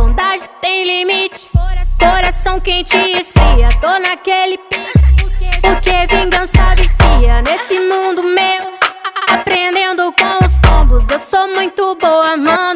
bondade tem limite. Coração quente e esfria, tô naquele pique, porque vingança vicia. Nesse mundo meu, aprendendo com os tombos, eu sou muito boa mãe.